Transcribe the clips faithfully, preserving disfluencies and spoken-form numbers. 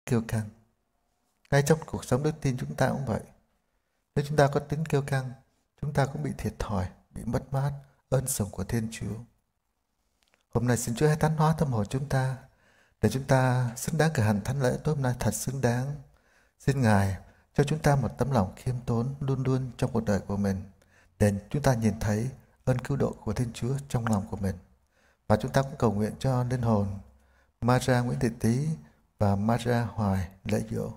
kiêu căng. Ngay trong cuộc sống đức tin chúng ta cũng vậy. Nếu chúng ta có tính kiêu căng, chúng ta cũng bị thiệt thòi, bị mất mát ơn sủng của Thiên Chúa. Hôm nay xin Chúa hãy thánh hóa tâm hồn chúng ta, để chúng ta xứng đáng cử hành thánh lễ tối hôm nay thật xứng đáng. Xin Ngài cho chúng ta một tấm lòng khiêm tốn luôn luôn trong cuộc đời của mình, để chúng ta nhìn thấy ơn cứu độ của Thiên Chúa trong lòng của mình. Và chúng ta cũng cầu nguyện cho linh hồn Maria Nguyễn Thị Tý và Maria Hoài lễ dỗ.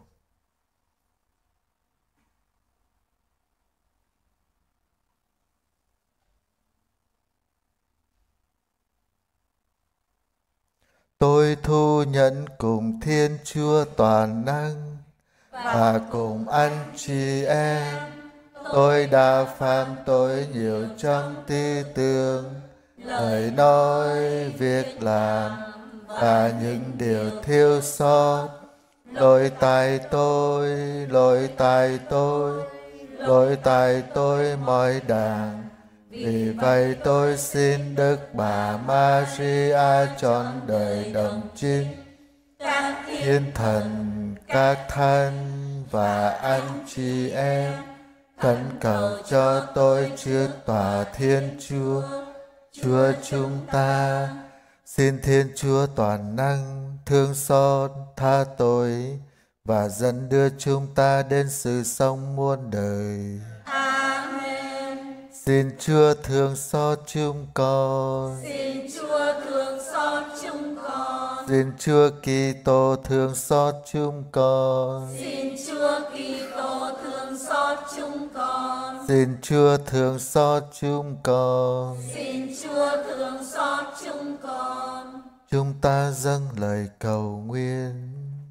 Tôi thu nhận cùng Thiên Chúa toàn năng và cùng anh chị em, tôi đã phạm tội nhiều trong tư tưởng, lời nói, việc làm và những điều thiếu sót. Lỗi tại tôi, lỗi tại tôi, lỗi tại tôi mọi đàng. Vì vậy tôi xin Đức Bà Maria trọn đời đồng trinh, thiên thần, các thánh và anh chị em, khẩn cầu cho tôi trước tòa Thiên Chúa, Chúa chúng ta. Xin Thiên Chúa toàn năng thương xót tha tội và dẫn đưa chúng ta đến sự sống muôn đời. Amen. Xin Chúa thương xót chúng con. Xin Chúa thương xót chúng con. Xin Chúa Kitô thương xót chúng con. Xin Chúa Kitô thương xót chúng con. Xin Chúa thương xót chúng con. Xin Chúa thương xót chúng con. Chúng ta dâng lời cầu nguyện.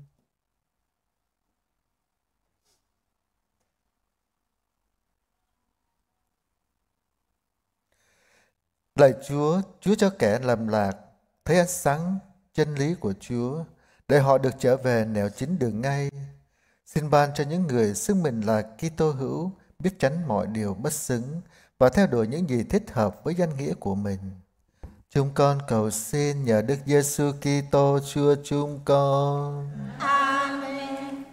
Lạy Chúa, Chúa cho kẻ lầm lạc thấy ánh sáng chân lý của Chúa, để họ được trở về nẻo chính đường ngay. Xin ban cho những người xưng mình là Kitô hữu biết tránh mọi điều bất xứng và theo đuổi những gì thích hợp với danh nghĩa của mình. Chúng con cầu xin nhờ Đức Giêsu Kitô Chúa chúng con. Amen.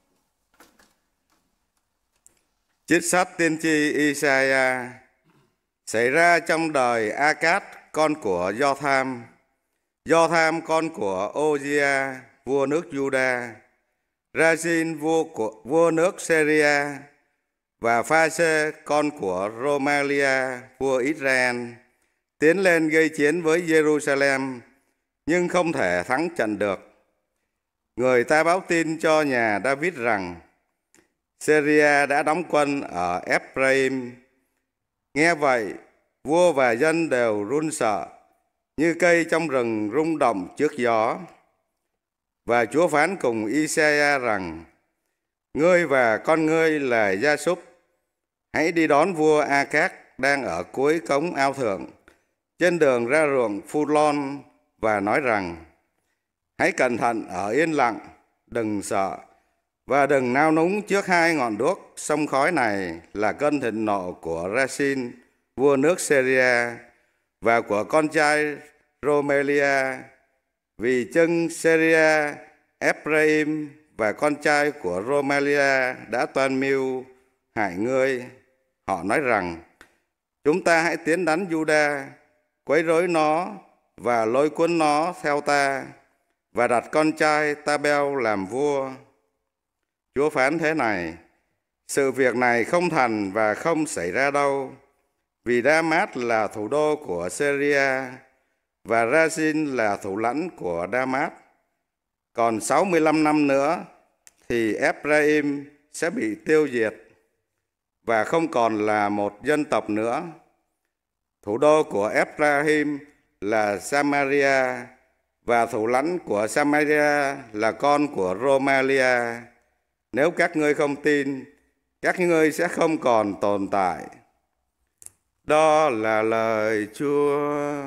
Trích sách tiên tri Isaiah xảy ra trong đời A-cát con của Do-tham, Do-tham con của Ô-di-a vua nước Juda, Ra-xin vua của vua nước Syria và Pha-sê con của Romalia vua Israel tiến lên gây chiến với Jerusalem nhưng không thể thắng trận được. Người ta báo tin cho nhà David rằng Syria đã đóng quân ở Ephraim. Nghe vậy, vua và dân đều run sợ, như cây trong rừng rung động trước gió. Và Chúa phán cùng Isaiah rằng: Ngươi và con ngươi là gia súc, hãy đi đón vua A-cát đang ở cuối cống ao thượng, trên đường ra ruộng Phu-lon, và nói rằng: Hãy cẩn thận ở yên lặng, đừng sợ, và đừng nao núng trước hai ngọn đuốc sông khói này là cơn thịnh nộ của Ra-xin vua nước Syria và của con trai Romelia, vì chân Syria, Ephraim và con trai của Romelia đã toan mưu hại ngươi. Họ nói rằng: Chúng ta hãy tiến đánh Juda, quấy rối nó và lôi cuốn nó theo ta, và đặt con trai Tabel làm vua. Chúa phán thế này: Sự việc này không thành và không xảy ra đâu, vì Đa-mát là thủ đô của Syria và Ra-xin là thủ lãnh của Đa-mát. Còn sáu mươi lăm năm nữa thì Ephraim sẽ bị tiêu diệt và không còn là một dân tộc nữa. Thủ đô của Ephraim là Samaria và thủ lãnh của Samaria là con của Romalia. Nếu các ngươi không tin, các ngươi sẽ không còn tồn tại. Đó là lời Chúa.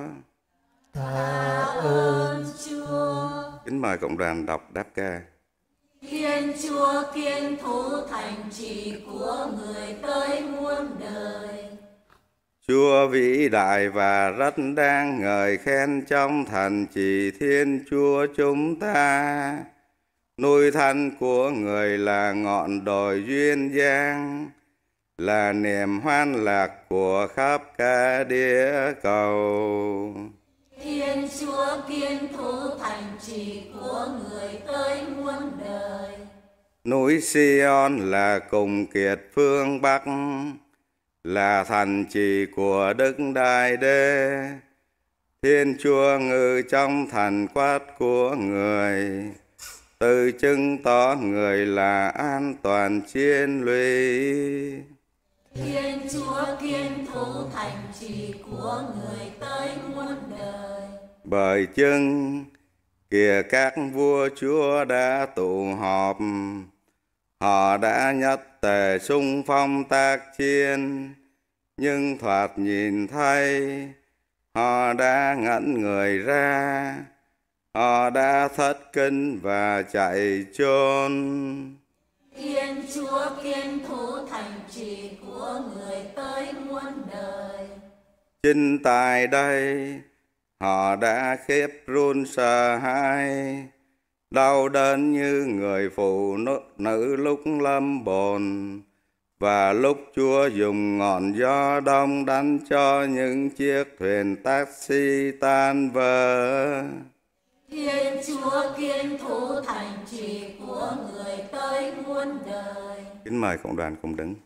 Tạ ơn Chúa. Kính mời cộng đoàn đọc đáp ca. Thiên Chúa kiên thủ thành trì của người tới muôn đời. Chúa vĩ đại và rất đáng ngợi khen trong thành trì Thiên Chúa chúng ta. Núi thân của người là ngọn đồi duyên dáng, là niềm hoan lạc của khắp cả địa cầu. Thiên Chúa kiên thủ thành trì của người tới muôn đời. Núi Sion là cùng kiệt phương Bắc, là thành trì của Đức Đại Đế. Thiên Chúa ngự trong thành quát của người, tự chứng tỏ người là an toàn chiến lũy. Thiên Chúa kiên thủ thành trì của người tới muôn đời. Bởi chưng kìa các vua chúa đã tụ họp, họ đã nhất tề xung phong tác chiến, nhưng thoạt nhìn thấy họ đã ngẩn người ra, họ đã thất kinh và chạy trốn. Thiên Chúa kiên thủ thành trì của người tới muôn đời. Chính tại đây họ đã khiếp run sợ hãi, đau đớn như người phụ nữ lúc lâm bồn, và lúc Chúa dùng ngọn gió đông đánh cho những chiếc thuyền taxi tan vỡ. Thiên Chúa kiên thủ thành trì của người tới muôn đời. Kính mời cộng đoàn cùng đứng.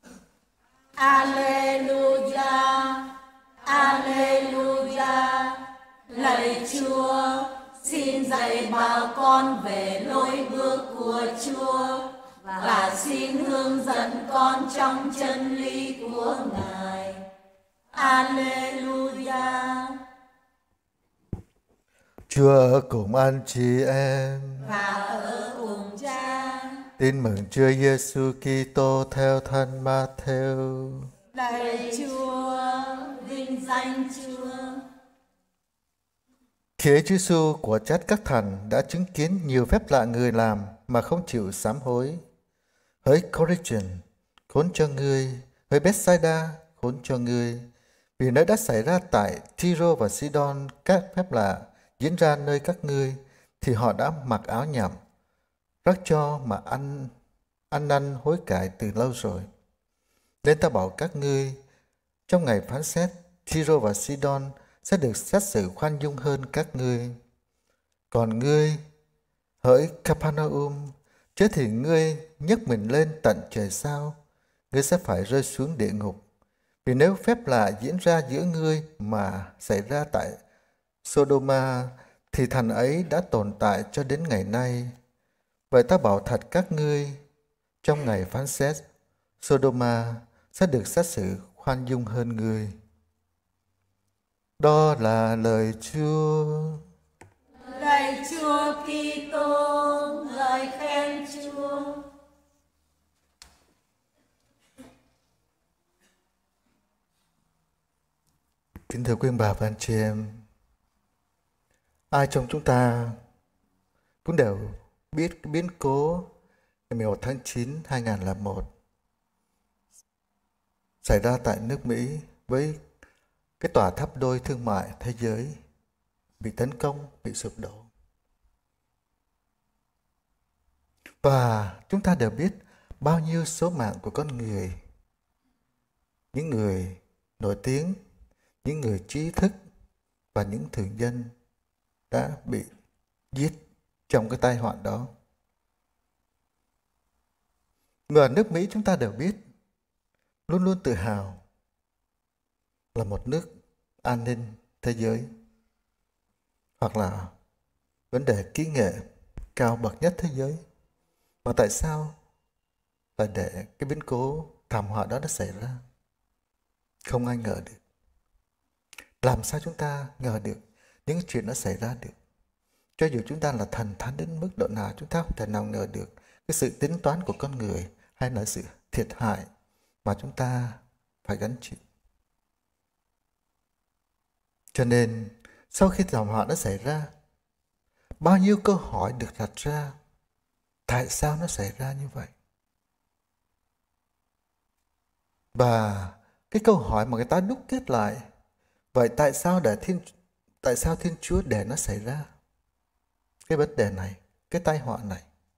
Alleluia, Alleluia. Lạy Chúa, xin dạy bảo con về lối bước của Chúa, và xin hướng dẫn con trong chân lý của Ngài. Alleluia. Chúa ở cùng anh chị em. Và ở cùng Cha. Tin mừng Chúa Giêsu Kitô theo Thánh Ma-thêu. Lạy Chúa, vinh danh Chúa. Khi ấy Chúa Giêsu của trách các thần đã chứng kiến nhiều phép lạ người làm mà không chịu sám hối. Hỡi Corizon, khốn cho ngươi, hỡi Bethsaida, khốn cho ngươi, vì nơi đã xảy ra tại Tyro và Sidon các phép lạ diễn ra nơi các ngươi, thì họ đã mặc áo nhậm, rắc cho mà ăn ăn năn hối cải từ lâu rồi. Nên ta bảo các ngươi, trong ngày phán xét, Tyro và Sidon sẽ được xét xử khoan dung hơn các ngươi. Còn ngươi, hỡi Capernaum, chớ thì ngươi nhấc mình lên tận trời sao, ngươi sẽ phải rơi xuống địa ngục. Vì nếu phép lạ diễn ra giữa ngươi mà xảy ra tại Sodoma, thì thành ấy đã tồn tại cho đến ngày nay. Vậy ta bảo thật các ngươi, trong ngày phán xét, Sodoma sẽ được xét xử khoan dung hơn ngươi. Đó là lời Chúa. Lạy Chúa Kitô, lời khen Chúa. Kính thưa quý bà và anh chị em, ai trong chúng ta cũng đều biết cái biến cố ngày mười một tháng chín năm hai nghìn không trăm lẻ một xảy ra tại nước Mỹ với cái tòa tháp đôi thương mại thế giới bị tấn công, bị sụp đổ. Và chúng ta đều biết bao nhiêu số mạng của con người, những người nổi tiếng, những người trí thức và những thường dân đã bị giết trong cái tai họa đó. Người ở nước Mỹ chúng ta đều biết luôn luôn tự hào là một nước an ninh thế giới, hoặc là vấn đề kỹ nghệ cao bậc nhất thế giới. Mà tại sao lại để cái biến cố thảm họa đó nó xảy ra? Không ai ngờ được. Làm sao chúng ta ngờ được những chuyện nó xảy ra được? Cho dù chúng ta là thần thánh đến mức độ nào, chúng ta không thể nào ngờ được cái sự tính toán của con người hay là sự thiệt hại mà chúng ta phải gánh chịu. Cho nên sau khi thảm họa nó xảy ra, bao nhiêu câu hỏi được đặt ra. Tại sao nó xảy ra như vậy? Và cái câu hỏi mà người ta đúc kết lại, vậy tại sao để thiên tại sao Thiên Chúa để nó xảy ra cái vấn đề này, cái tai họa này?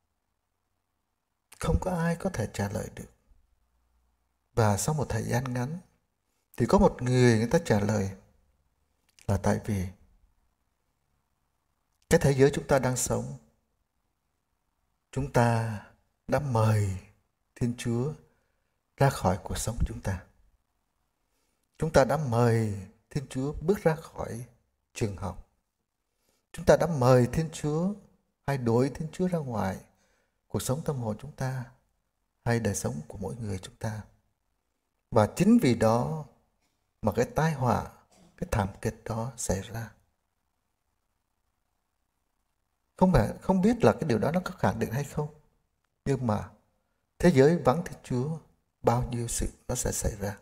không có ai có thể trả lời được. Và sau một thời gian ngắn thì có một người người ta trả lời là tại vì cái thế giới chúng ta đang sống, chúng ta đã mời Thiên Chúa ra khỏi cuộc sống chúng ta. Chúng ta đã mời Thiên Chúa bước ra khỏi trường học. Chúng ta đã mời Thiên Chúa hay đuổi Thiên Chúa ra ngoài cuộc sống tâm hồn chúng ta hay đời sống của mỗi người chúng ta. Và chính vì đó mà cái tai họa, cái thảm kịch đó xảy ra. Không phải, không biết là cái điều đó nó có khẳng định hay không, nhưng mà thế giới vắng Thiên Chúa, bao nhiêu sự nó sẽ xảy ra.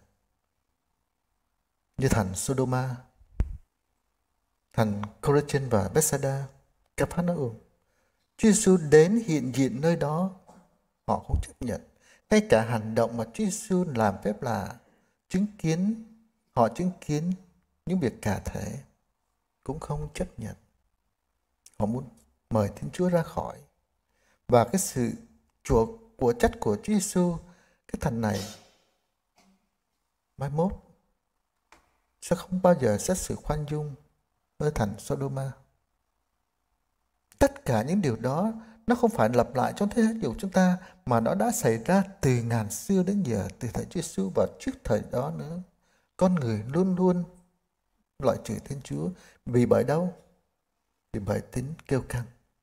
Như thành Sodoma, thành Chorazin và Bethsaida, Capernaum, Chúa Giêsu đến hiện diện nơi đó, họ không chấp nhận. Ngay cả hành động mà Chúa Giêsu làm phép lạ, chứng kiến, họ chứng kiến những việc cả thể, cũng không chấp nhận. Họ muốn mời Thiên Chúa ra khỏi. Và cái sự chuộc của trách của Chúa Giêsu, cái thành này mai mốt sẽ không bao giờ xét xử khoan dung ở thành Sodoma. Tất cả những điều đó nó không phải lặp lại trong thế giới của chúng ta, mà nó đã xảy ra từ ngàn xưa đến giờ, từ thời Chúa Giêsu và trước thời đó nữa. Con người luôn luôn loại trừ Thiên Chúa. Vì bởi đâu? Vì bởi tính kiêu căng.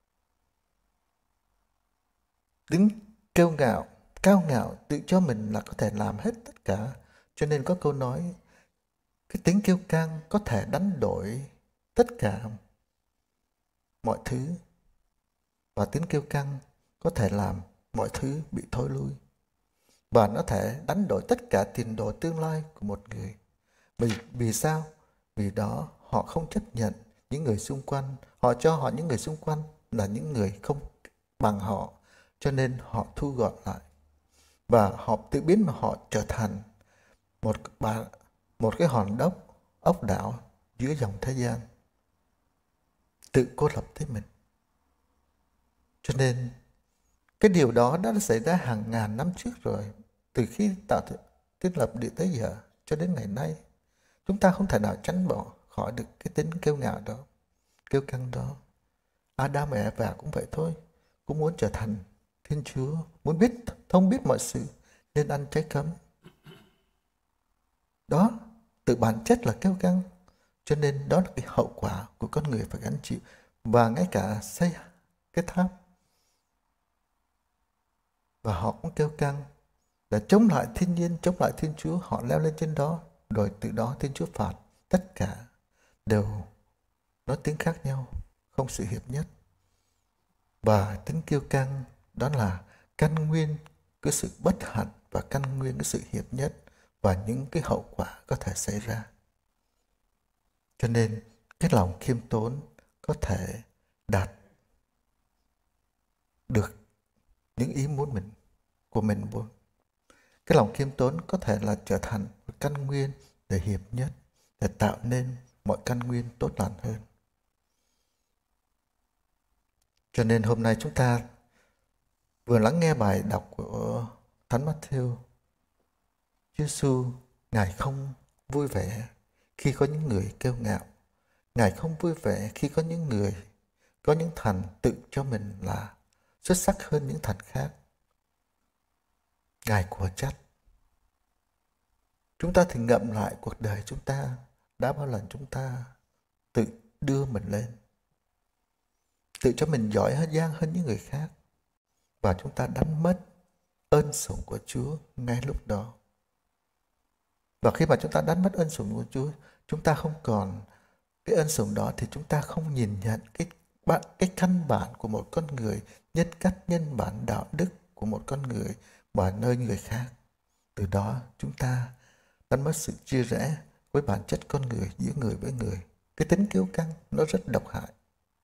Tính kiêu ngạo, cao ngạo, tự cho mình là có thể làm hết tất cả. Cho nên có câu nói, cái tính kiêu căng có thể đánh đổi tất cả mọi thứ. Và tính kiêu căng có thể làm mọi thứ bị thối lui. Và nó thể đánh đổi tất cả tiền đồ tương lai của một người. Vì, vì sao? Vì đó họ không chấp nhận những người xung quanh. Họ cho họ những người xung quanh là những người không bằng họ. Cho nên họ thu gọn lại. Và họ tự biến mà họ trở thành một, bà, một cái hòn đốc, ốc đảo giữa dòng thế gian. Tự cô lập tới mình. Cho nên cái điều đó đã xảy ra hàng ngàn năm trước rồi. Từ khi tạo thiết lập địa tới giờ cho đến ngày nay, chúng ta không thể nào tránh bỏ khỏi được cái tính kiêu ngạo đó, kiêu căng đó. Adam và Eva cũng vậy thôi, cũng muốn trở thành Thiên Chúa, muốn biết thông biết mọi sự nên ăn trái cấm. Đó, từ bản chất là kiêu căng. Cho nên đó là cái hậu quả của con người phải gánh chịu. Và ngay cả xây cái tháp, và họ cũng kiêu căng để chống lại thiên nhiên, chống lại Thiên Chúa. Họ leo lên trên đó, rồi từ đó Thiên Chúa phạt. Tất cả đều nói tiếng khác nhau, không sự hiệp nhất. Và tính kiêu căng đó là căn nguyên cái sự bất hạnh và căn nguyên cái sự hiệp nhất và những cái hậu quả có thể xảy ra. Cho nên cái lòng khiêm tốn có thể đạt được những ý muốn mình của mình muốn. Cái lòng khiêm tốn có thể là trở thành một căn nguyên để hiệp nhất, để tạo nên mọi căn nguyên tốt lành hơn. Cho nên hôm nay chúng ta vừa lắng nghe bài đọc của Thánh Matthew. Chúa Giêsu, Ngài không vui vẻ khi có những người kiêu ngạo. Ngài không vui vẻ khi có những người, có những thành tự cho mình là xuất sắc hơn những thành khác. Ngài của trách. Chúng ta thì ngậm lại cuộc đời chúng ta, đã bao lần chúng ta tự đưa mình lên, tự cho mình giỏi hơn giang hơn những người khác, và chúng ta đánh mất ơn sủng của Chúa ngay lúc đó. Và khi mà chúng ta đánh mất ơn sủng của Chúa, chúng ta không còn cái ơn sủng đó, thì chúng ta không nhìn nhận cái cái căn bản của một con người, nhân cách, nhân bản, đạo đức của một con người và nơi người khác. Từ đó chúng ta đánh mất sự chia rẽ với bản chất con người giữa người với người. Cái tính kiêu căng nó rất độc hại.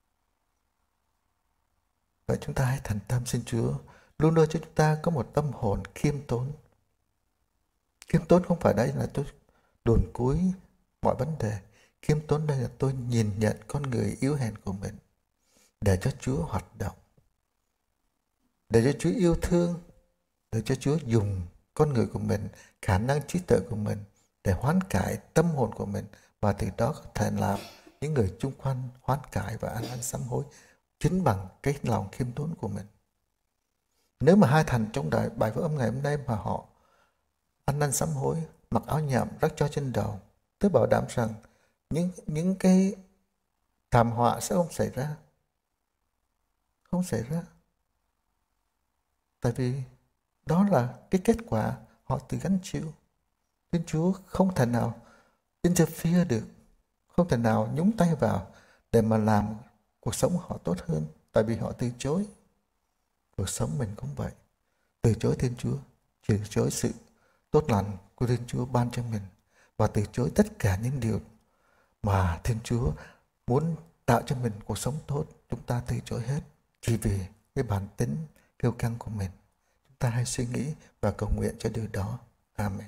Vậy chúng ta hãy thành tâm xin Chúa luôn luôn cho chúng ta có một tâm hồn khiêm tốn. Khiêm tốn không phải đây là tôi đồn cúi mọi vấn đề. Khiêm tốn đây là tôi nhìn nhận con người yếu hèn của mình, để cho Chúa hoạt động, để cho Chúa yêu thương để cho Chúa dùng con người của mình, khả năng trí tuệ của mình để hoán cải tâm hồn của mình, và từ đó có thể làm những người chung quanh hoán cải và ăn năn sám hối chính bằng cái lòng khiêm tốn của mình. Nếu mà hai thành trong đời bài phúc âm ngày hôm nay mà họ ăn năn sám hối, mặc áo nhảm rắc cho trên đầu, tôi bảo đảm rằng những những cái thảm họa sẽ không xảy ra, không xảy ra. Tại vì đó là cái kết quả họ tự gánh chịu. Thiên Chúa không thể nào interfere được, không thể nào nhúng tay vào để mà làm cuộc sống họ tốt hơn, tại vì họ từ chối. Cuộc sống mình cũng vậy, từ chối Thiên Chúa, từ chối sự tốt lành của Thiên Chúa ban cho mình, và từ chối tất cả những điều mà Thiên Chúa muốn tạo cho mình cuộc sống tốt. Chúng ta từ chối hết chỉ vì cái bản tính kiêu căng của mình. Chúng ta hãy suy nghĩ và cầu nguyện cho điều đó. Amen.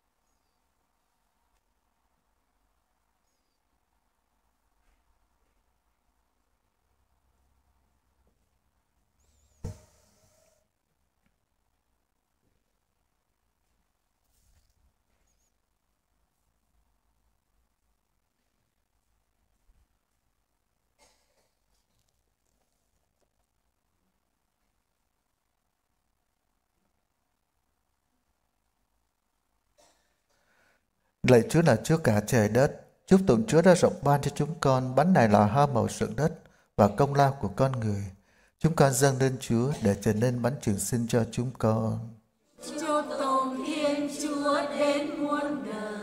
Lạy Chúa là Chúa cả trời đất, chúc tụng Chúa đã rộng ban cho chúng con bánh này là hoa màu ruộng đất và công lao của con người. Chúng con dâng lên Chúa để trở nên bánh trường sinh cho chúng con. Chúc tụng Thiên Chúa đến muôn đời.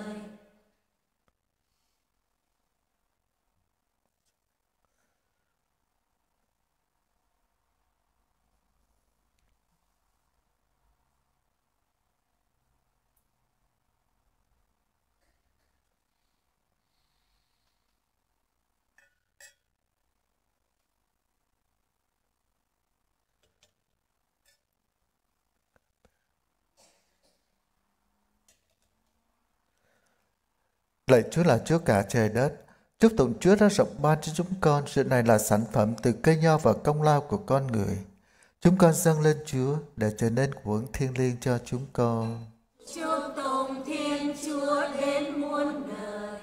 Lạy Chúa là Chúa cả trời đất, chúc tụng Chúa đã rộng ban cho chúng con. Sự này là sản phẩm từ cây nho và công lao của con người. Chúng con dâng lên Chúa để trở nên của ứng thiêng liêng cho chúng con. Chúc tụng Thiên Chúa đến muôn đời.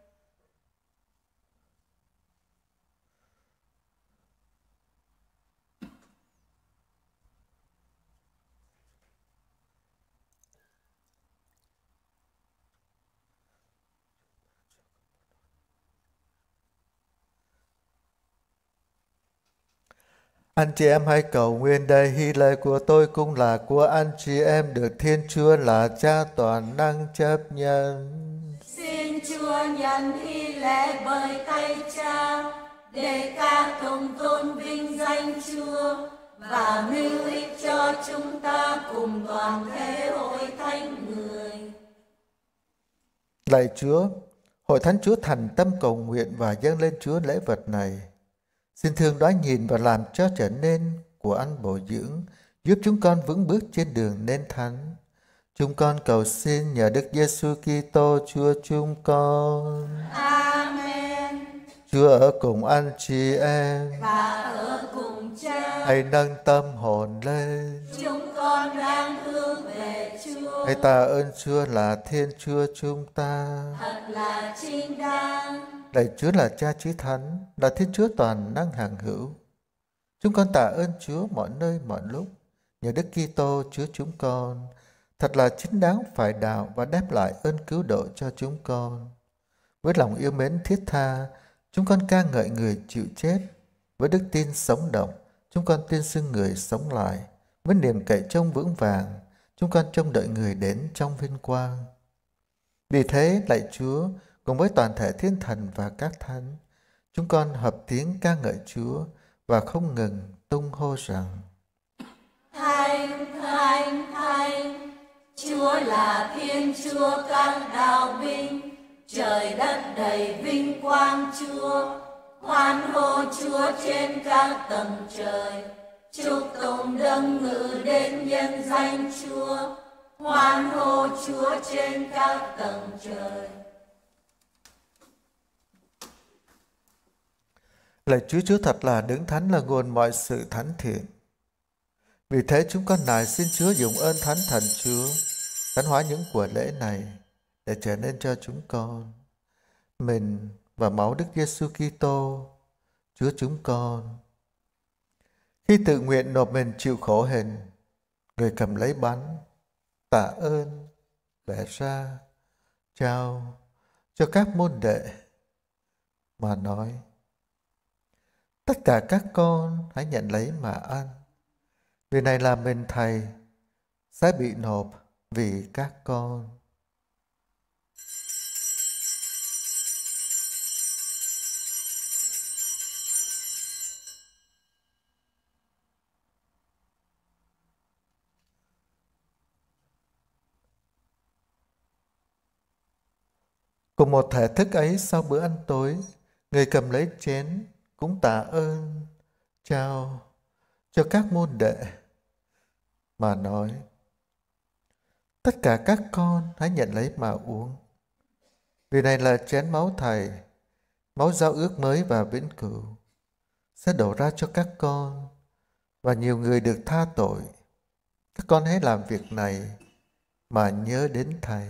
Anh chị em hãy cầu nguyện đây, hy lễ của tôi cũng là của anh chị em, được Thiên Chúa là Cha toàn năng chấp nhận. Xin Chúa nhận hy lễ bởi tay Cha để ca tụng tôn vinh danh Chúa và mưu ích cho chúng ta cùng toàn thể hội thánh người. Lạy Chúa, hội thánh Chúa thành tâm cầu nguyện và dâng lên Chúa lễ vật này. Xin thương đoái nhìn và làm cho trở nên của ăn bổ dưỡng, giúp chúng con vững bước trên đường nên thánh. Chúng con cầu xin nhờ Đức Giêsu Kitô Chúa chúng con. Amen. Chúa ở cùng anh chị em Và ở cùng Cha. hãy nâng tâm hồn lên. Chúng con đang hướng về Chúa. Hãy tạ ơn Chúa là Thiên Chúa chúng ta. Thật là chính đáng. Lạy Chúa là Cha Chí Thánh, là Thiên Chúa toàn năng hằng hữu. Chúng con tạ ơn Chúa mọi nơi mọi lúc, nhờ Đức Kitô Chúa chúng con. Thật là chính đáng phải đạo và đáp lại ơn cứu độ cho chúng con. Với lòng yêu mến thiết tha, chúng con ca ngợi người chịu chết. Với đức tin sống động, chúng con tuyên xưng người sống lại. Với niềm cậy trông vững vàng, chúng con trông đợi người đến trong vinh quang. Vì thế, lạy Chúa, cùng với toàn thể thiên thần và các thánh, chúng con hợp tiếng ca ngợi Chúa và không ngừng tung hô rằng: Thánh, thánh, thánh, Chúa là Thiên Chúa các đạo binh, trời đất đầy vinh quang Chúa. Hoan hô Chúa trên các tầng trời, chúc tụng đấng ngự đến nhân danh Chúa. Hoan hô Chúa trên các tầng trời. Lạy Chúa, Chúa thật là đấng thánh, là nguồn mọi sự thánh thiện. Vì thế chúng con nài xin Chúa dùng ơn Thánh Thần Chúa tấn hóa những của lễ này để trở nên cho chúng con mình và máu Đức Giêsu Kitô Chúa chúng con. Khi tự nguyện nộp mình chịu khổ hình, người cầm lấy bánh, tạ ơn, bẻ ra, trao cho các môn đệ mà nói: tất cả các con hãy nhận lấy mà ăn. Vì này là mình Thầy sẽ bị nộp vì các con. Cùng một thể thức ấy, sau bữa ăn tối, người cầm lấy chén cũng tạ ơn, trao cho các môn đệ mà nói: tất cả các con hãy nhận lấy mà uống. Vì này là chén máu Thầy, máu giao ước mới và vĩnh cửu, sẽ đổ ra cho các con và nhiều người được tha tội. Các con hãy làm việc này mà nhớ đến Thầy.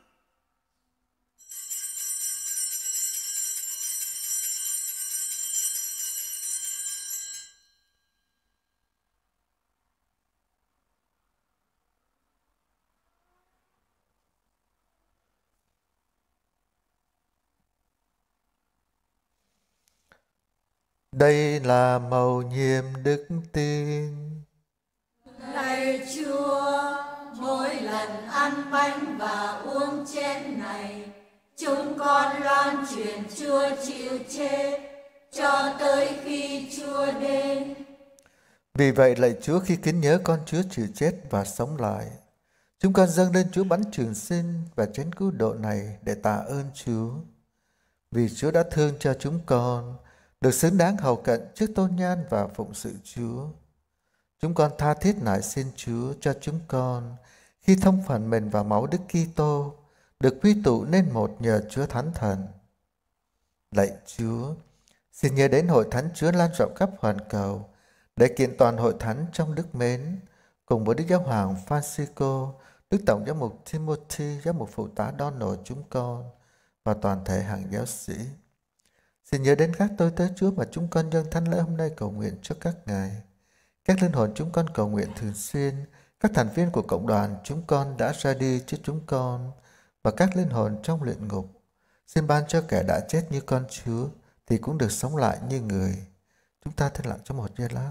Đây là mầu nhiệm đức tin. Lạy Chúa, mỗi lần ăn bánh và uống chén này, chúng con loan truyền Chúa chịu chết cho tới khi Chúa đến. Vì vậy lạy Chúa, khi kính nhớ con Chúa chịu chết và sống lại, chúng con dâng lên Chúa bánh trường sinh và chén cứu độ này để tạ ơn Chúa. Vì Chúa đã thương cho chúng con, được xứng đáng hầu cận trước tôn nhan và phụng sự Chúa. Chúng con tha thiết nài xin Chúa cho chúng con, khi thông phần mình vào máu Đức Kitô, được quy tụ nên một nhờ Chúa Thánh Thần. Lạy Chúa, xin nhớ đến hội thánh Chúa lan rộng khắp hoàn cầu, để kiện toàn hội thánh trong đức mến, cùng với Đức Giáo hoàng Francisco, Đức Tổng giám mục Timothy, giám mục phụ tá Donald chúng con và toàn thể hàng giáo sĩ. Xin nhớ đến các tôi tớ Chúa mà chúng con dâng thánh lễ hôm nay cầu nguyện cho các ngài. Các linh hồn chúng con cầu nguyện thường xuyên, các thành viên của cộng đoàn chúng con đã ra đi trước chúng con, và các linh hồn trong luyện ngục. Xin ban cho kẻ đã chết như con Chúa thì cũng được sống lại như người. Chúng ta thinh lặng trong một giây lát.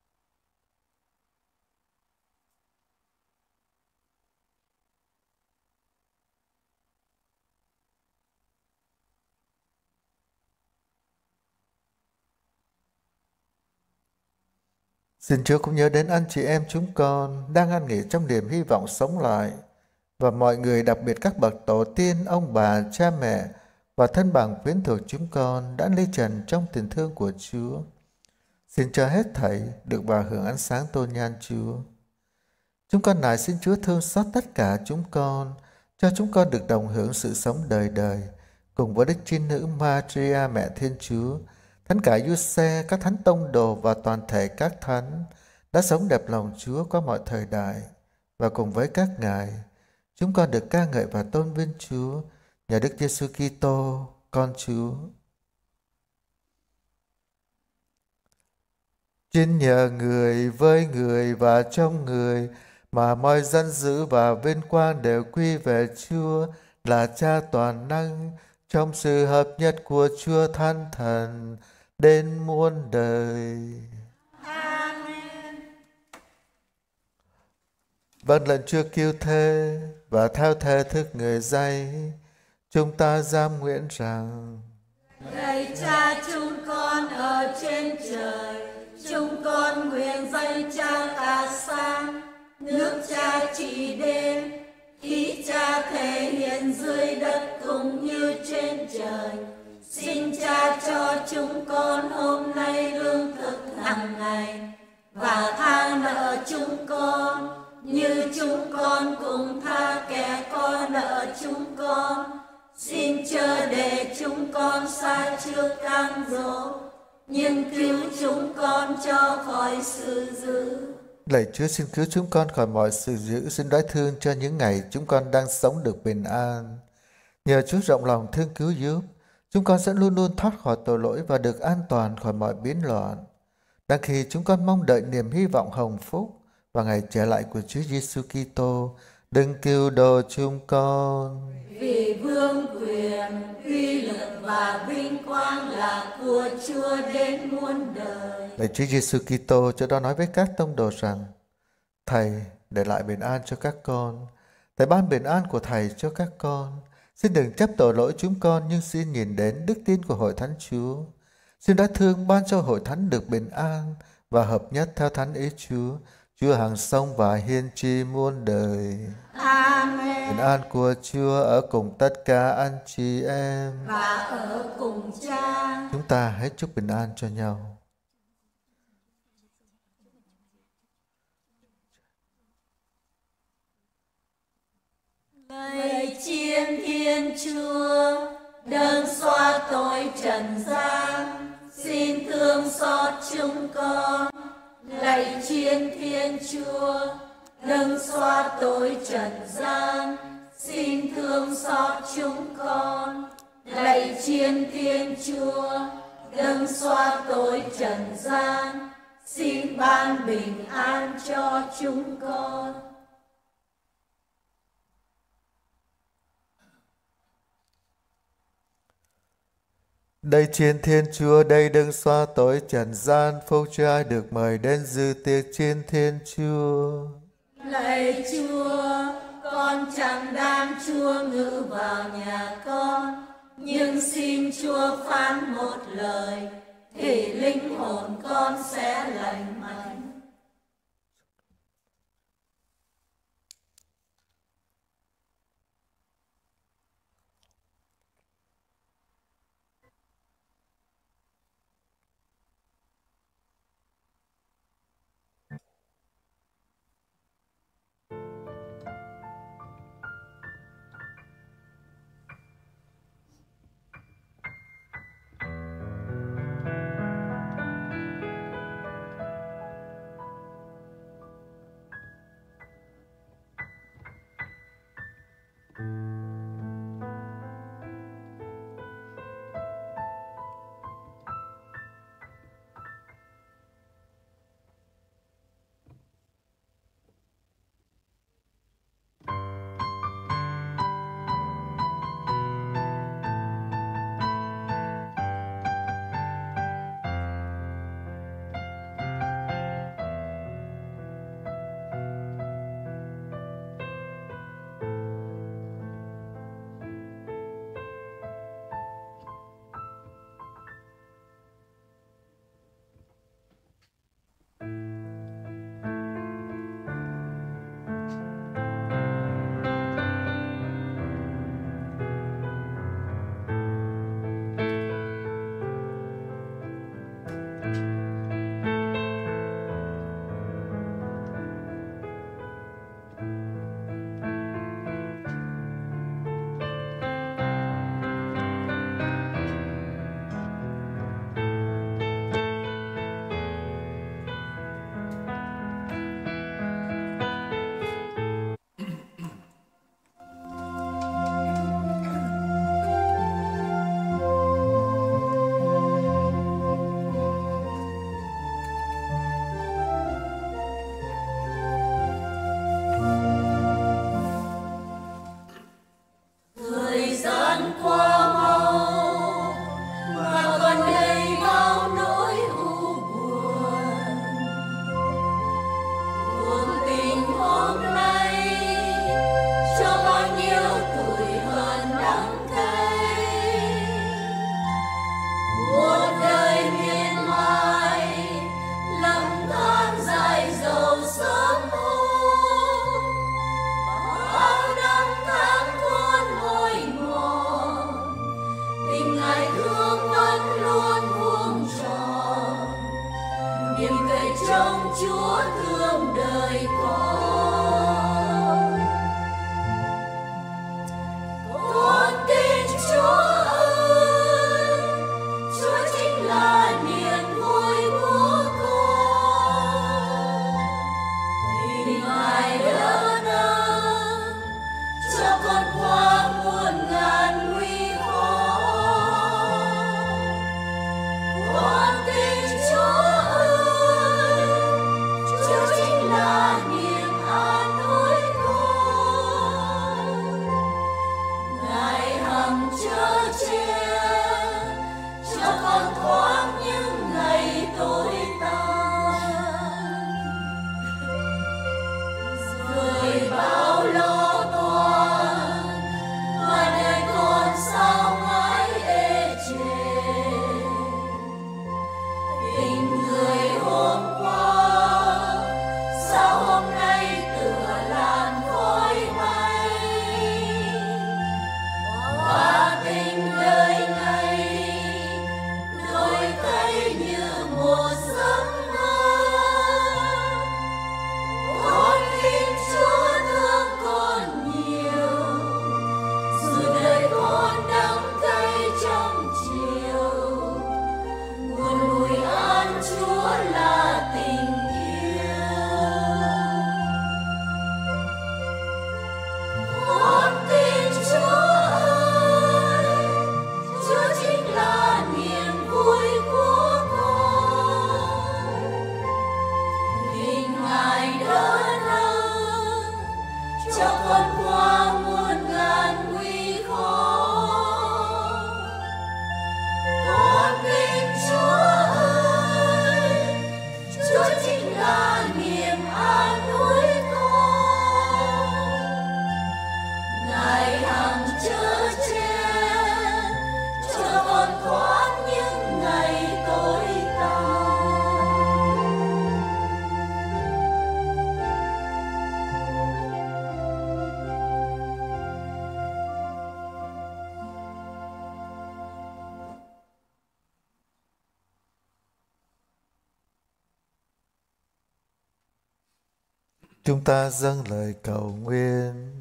Xin Chúa cũng nhớ đến anh chị em chúng con đang an nghỉ trong niềm hy vọng sống lại, và mọi người, đặc biệt các bậc tổ tiên, ông bà, cha mẹ và thân bằng quyến thuộc chúng con đã ly trần trong tình thương của Chúa. Xin cho hết thảy được vào hưởng ánh sáng tôn nhan Chúa. Chúng con nài xin Chúa thương xót tất cả chúng con, cho chúng con được đồng hưởng sự sống đời đời, cùng với Đức Trinh Nữ Maria Mẹ Thiên Chúa, Thánh cả Giuse, các thánh tông đồ và toàn thể các thánh đã sống đẹp lòng Chúa qua mọi thời đại, và cùng với các ngài, chúng con được ca ngợi và tôn vinh Chúa nhờ Đức Giêsu Kitô, con Chúa. Chính nhờ người, với người và trong người mà mọi danh dự và vinh quang đều quy về Chúa là Cha toàn năng, trong sự hợp nhất của Chúa Thánh Thần đến muôn đời. Amen. Vâng lệnh Chúa cứu thế và theo thể thức người dạy, chúng ta giám nguyện rằng: Lạy Cha chúng con ở trên trời, chúng con nguyện danh Cha cả sáng, nước Cha trị đến, ý Cha thể hiện dưới đất cũng như trên trời. Xin Cha cho chúng con hôm nay lương thực hàng ngày, và tha nợ chúng con như chúng con cũng tha kẻ có nợ chúng con. Xin chớ để chúng con sa trước cám dỗ, nhưng cứu chúng con cho khỏi sự dữ. Lạy Chúa, xin cứu chúng con khỏi mọi sự dữ, xin đói thương cho những ngày chúng con đang sống được bình an. Nhờ Chúa rộng lòng thương cứu giúp, chúng con sẽ luôn luôn thoát khỏi tội lỗi và được an toàn khỏi mọi biến loạn. Đang khi chúng con mong đợi niềm hy vọng hồng phúc và ngày trở lại của Chúa Giêsu Kitô, đừng cứu độ chúng con. Vì vương quyền, uy lực và vinh quang là của Chúa đến muôn đời. Lạy Chúa Giêsu Kitô, chỗ đó nói với các tông đồ rằng: Thầy để lại bình an cho các con, Thầy ban bình an của Thầy cho các con. Xin đừng chấp tội lỗi chúng con, nhưng xin nhìn đến đức tin của Hội Thánh Chúa. Xin đã thương ban cho Hội Thánh được bình an và hợp nhất theo Thánh ý Chúa, Chúa hàng sống và hiên tri muôn đời. Amen. Bình an của Chúa ở cùng tất cả anh chị em. Và ở cùng Cha. Chúng ta hãy chúc bình an cho nhau. Lạy Chiên Thiên Chúa, đấng xóa tội trần gian, xin thương xót chúng con. Lạy Chiên Thiên Chúa, đấng xóa tội trần gian, xin thương xót chúng con. Lạy Chiên Thiên Chúa, đấng xóa tội trần gian, xin ban bình an cho chúng con. Đây Chiên Thiên Chúa, đây đấng xóa tội trần gian, phúc cho ai được mời đến dự tiệc Chiên Thiên Chúa. Lạy Chúa, con chẳng đáng Chúa ngự vào nhà con, nhưng xin Chúa phán một lời, thì linh hồn con sẽ lành mạnh. cho con qua muôn ngàn nguy khó. Con tin Chúa ơi, Chúa chính là niềm an ủi con. Ngài hằng chở che cho con thoát những ngày tối tăm. Chúng ta dâng lời cầu nguyện.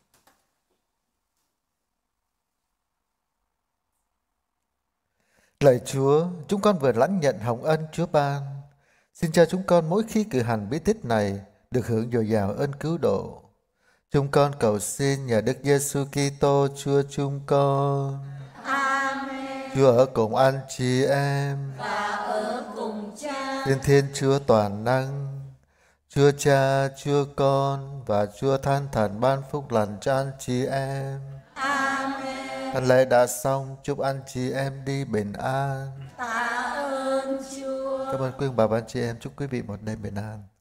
Lạy Chúa, chúng con vừa lãnh nhận hồng ân Chúa ban. Xin cho chúng con mỗi khi cử hành bí tích này được hưởng dồi dào ơn cứu độ. Chúng con cầu xin nhờ Đức Giêsu Kitô Chúa chúng con. Amen. Chúa ở cùng anh chị em. Và ở cùng Cha. Thiên Thiên Chúa toàn năng, Chúa Cha, Chúa Con và Chúa Thánh Thần ban phúc lành cho anh chị em. Amen. Thánh lễ đã xong, chúc anh chị em đi bình an. Tạ ơn Chúa. Cảm ơn quý ông bà và anh chị em, chúc quý vị một đêm bình an.